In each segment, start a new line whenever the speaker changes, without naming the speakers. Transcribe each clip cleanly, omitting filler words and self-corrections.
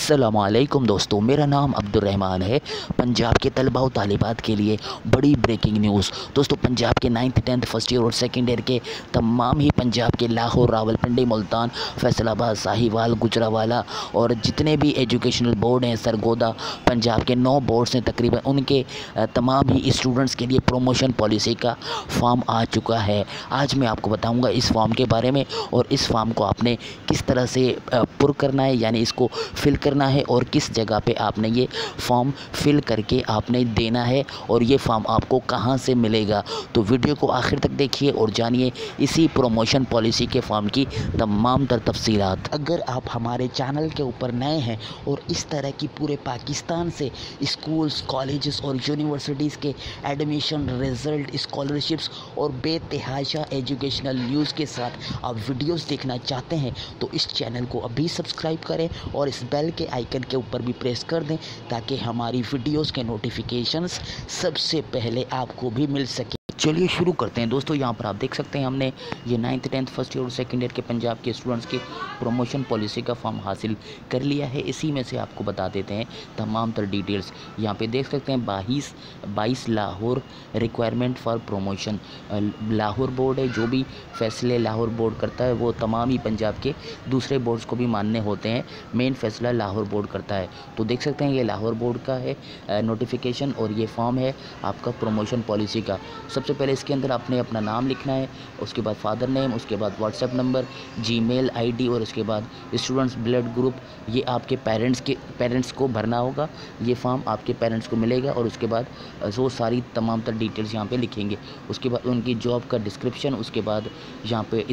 अस्सलामुअलैकुम दोस्तों, मेरा नाम अब्दुर्रहमान है। पंजाब के तलबा और तालिबात के लिए बड़ी ब्रेकिंग न्यूज़। दोस्तों, पंजाब के 9th 10th फर्स्ट ईयर और सेकेंड ईयर के तमाम ही पंजाब के लाहौर, रावलपिंडी, मुल्तान, फैसलाबाद, साहिवाल, गुजरावाला और जितने भी एजुकेशनल बोर्ड हैं, सरगोदा, पंजाब के 9 बोर्ड्स हैं तकरीबन, उनके तमाम ही स्टूडेंट्स के लिए प्रमोशन पॉलिसी का फॉर्म आ चुका है। आज मैं आपको बताऊँगा इस फॉर्म के बारे में और इस फॉर्म को आपने किस तरह से पुर करना है, यानी इसको फिल करना है और किस जगह पे आपने ये फॉर्म फिल करके आपने देना है और ये फॉर्म आपको कहाँ से मिलेगा। तो वीडियो को आखिर तक देखिए और जानिए इसी प्रमोशन पॉलिसी के फॉर्म की तमाम तर तफसीलात। अगर आप हमारे चैनल के ऊपर नए हैं और इस तरह की पूरे पाकिस्तान से स्कूल्स, कॉलेजेस और यूनिवर्सिटीज़ के एडमिशन, रिज़ल्ट, स्कॉलरशिप्स और बेतहाशा एजुकेशनल न्यूज़ के साथ आप वीडियोस देखना चाहते हैं तो इस चैनल को अभी सब्सक्राइब करें और इस बेल के आइकन के ऊपर भी प्रेस कर दें ताकि हमारी वीडियोस के नोटिफिकेशंस सबसे पहले आपको भी मिल सके। चलिए शुरू करते हैं। दोस्तों, यहाँ पर आप देख सकते हैं हमने ये 9th 10th फर्स्ट ईयर और सेकेंड ईयर के पंजाब के स्टूडेंट्स के प्रमोशन पॉलिसी का फॉर्म हासिल कर लिया है। इसी में से आपको बता देते हैं तमाम तर डिटेल्स। यहाँ पे देख सकते हैं 22 Lahore requirement for promotion. Lahore board है, जो भी फैसले लाहौर बोर्ड करता है वो तमाम ही पंजाब के दूसरे बोर्ड्स को भी मानने होते हैं। मेन फैसला लाहौर बोर्ड करता है। तो देख सकते हैं ये लाहौर बोर्ड का है नोटिफिकेशन और ये फॉर्म है आपका प्रमोशन पॉलिसी का। सबसे पहले इसके अंदर आपने अपना नाम लिखना है, उसके बाद फादर नेम, उसके बाद व्हाट्सएप नंबर, जीमेल आईडी और उसके बाद स्टूडेंट्स ब्लड ग्रुप। ये आपके पेरेंट्स को भरना होगा। ये फॉर्म आपके पेरेंट्स को मिलेगा और उसके बाद वो सारी तमाम तर डिटेल्स यहाँ पे लिखेंगे। उसके बाद उनकी जॉब का डिस्क्रिप्शन, उसके बाद यहाँ पे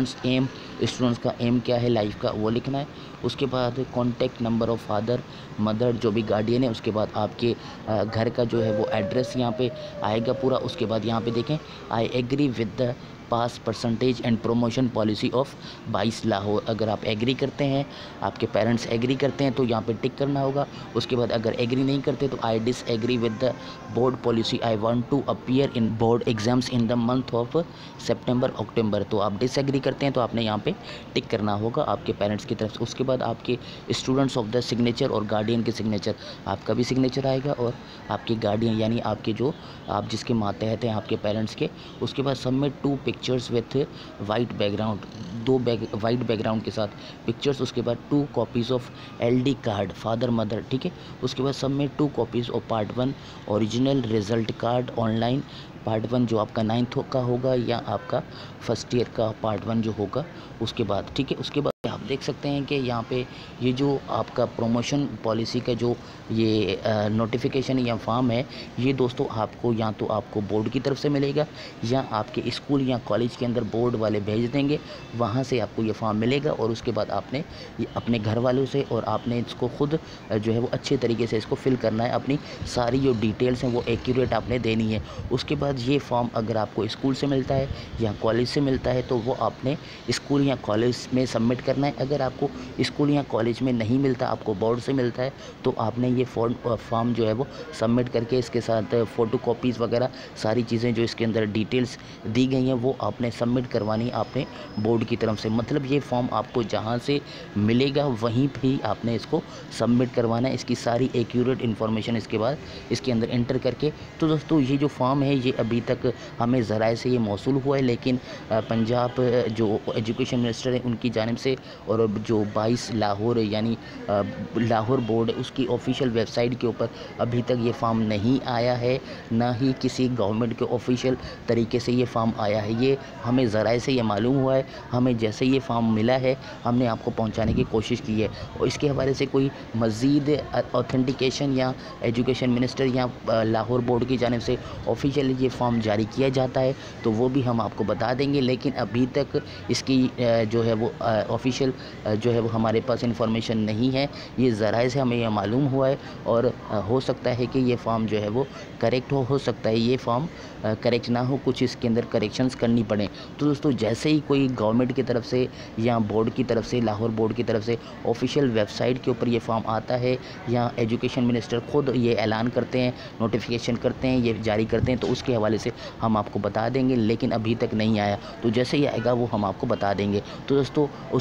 स्टूडेंट्स का एम क्या है लाइफ का वो लिखना है। उसके बाद contact number of father mother जो भी गार्डियन है, उसके बाद आपके घर का जो है वो एड्रेस यहाँ पे आएगा पूरा। उसके बाद यहाँ पे देखें I agree with the pass percentage and promotion policy of 22 Lahore. अगर आप एग्री करते हैं, आपके पेरेंट्स एग्री करते हैं तो यहाँ पे टिक करना होगा। उसके बाद अगर एग्री नहीं करते तो I disagree with the board policy, I want to appear in board exams in the month of September October. तो आप डिसएग्री करते हैं तो आपने यहाँ पे टिक करना होगा आपके पेरेंट्स की तरफ से। उसके बाद आपके स्टूडेंट्स ऑफ द सिग्नेचर और गार्डियन के सिग्नेचर, आपका भी सिग्नेचर आएगा और आपके गार्डियन यानी आपके जो आप जिसके मातहत हैं आपके पेरेंट्स के। उसके बाद submit 2 pictures with white background, 2 white background के साथ पिक्चर्स। उसके बाद 2 copies of LD card father mother, ठीक है। उसके बाद submit 2 copies of part 1 original result card online. Part 1 जो आपका 9th का होगा या आपका फर्स्ट ईयर का पार्ट 1 जो होगा उसके बाद, ठीक है। उसके बाद आप देख सकते हैं कि यहाँ पे ये जो आपका प्रमोशन पॉलिसी का जो ये नोटिफिकेशन या फॉर्म है, ये दोस्तों आपको या तो आपको बोर्ड की तरफ से मिलेगा या आपके स्कूल या कॉलेज के अंदर बोर्ड वाले भेज देंगे, वहाँ से आपको ये फॉर्म मिलेगा। और उसके बाद आपने ये अपने घर वालों से और आपने इसको खुद जो है वो अच्छे तरीके से इसको फिल करना है। अपनी सारी जो डिटेल्स हैं वो एक्यूरेट आपने देनी है। उसके बाद ये फॉर्म अगर आपको स्कूल से मिलता है या कॉलेज से मिलता है तो वो आपने स्कूल या कॉलेज में सबमिट करना है। अगर आपको स्कूल या कॉलेज में नहीं मिलता, आपको बोर्ड से मिलता है, तो आपने ये फॉर्म जो है वो सबमिट करके इसके साथ फ़ोटो कॉपीज़ वगैरह सारी चीज़ें जो इसके अंदर डिटेल्स दी गई हैं वो आपने सबमिट करवानी आपने बोर्ड की तरफ से। मतलब ये फॉर्म आपको जहाँ से मिलेगा वहीं पर ही आपने इसको सबमिट करवाना है। इसकी सारी एक्यूरेट इन्फॉर्मेशन इसके बाद इसके अंदर एंटर करके। तो दोस्तों, ये जो फॉर्म है ये अभी तक हमें ज़राए से ये मौसूल हुआ है, लेकिन पंजाब जो एजुकेशन मिनिस्टर है उनकी जानिब से और जो 22 लाहौर यानी लाहौर बोर्ड है उसकी ऑफिशियल वेबसाइट के ऊपर अभी तक ये फॉर्म नहीं आया है, ना ही किसी गवर्नमेंट के ऑफिशियल तरीके से ये फॉर्म आया है। ये हमें ज़राए से ये मालूम हुआ है। हमें जैसे ये फॉर्म मिला है हमने आपको पहुंचाने की कोशिश की है और इसके हवाले से कोई मज़ीद ऑथेंटिकेशन या एजुकेशन मिनिस्टर या लाहौर बोर्ड की जानिब से ऑफिशियली ये फॉर्म जारी किया जाता है तो वो भी हम आपको बता देंगे। लेकिन अभी तक इसकी जो है वो ऑफिशियल जो है वो हमारे पास इन्फॉर्मेशन नहीं है। ये ज़राए से हमें यह मालूम हुआ है और हो सकता है कि ये फॉर्म जो है वो करेक्ट हो सकता है ये फॉर्म करेक्ट ना हो, कुछ इसके अंदर करेक्शंस करनी पड़े। तो दोस्तों, जैसे ही कोई गवर्नमेंट की तरफ से या बोर्ड की तरफ से, लाहौर बोर्ड की तरफ से ऑफिशियल वेबसाइट के ऊपर ये फॉर्म आता है या एजुकेशन मिनिस्टर खुद ये ऐलान करते हैं, नोटिफिकेशन करते हैं, ये जारी करते हैं, तो उसके हवाले से हम आपको बता देंगे। लेकिन अभी तक नहीं आया, तो जैसे ही आएगा वो हम आपको बता देंगे। तो दोस्तों, उसके लिए आपको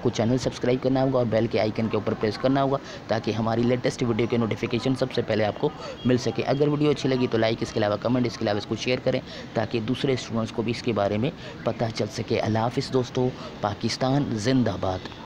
आपको चैनल सब्सक्राइब करना होगा और बेल के आइकन के ऊपर प्रेस करना होगा ताकि हमारी लेटेस्ट वीडियो के नोटिफिकेशन सबसे पहले आपको मिल सके। अगर वीडियो अच्छी लगी तो लाइक, इसके अलावा कमेंट, इसके अलावा इसको शेयर करें ताकि दूसरे स्टूडेंट्स को भी इसके बारे में पता चल सके। अल्लाह हाफ़िज़ दोस्तों। पाकिस्तान जिंदाबाद।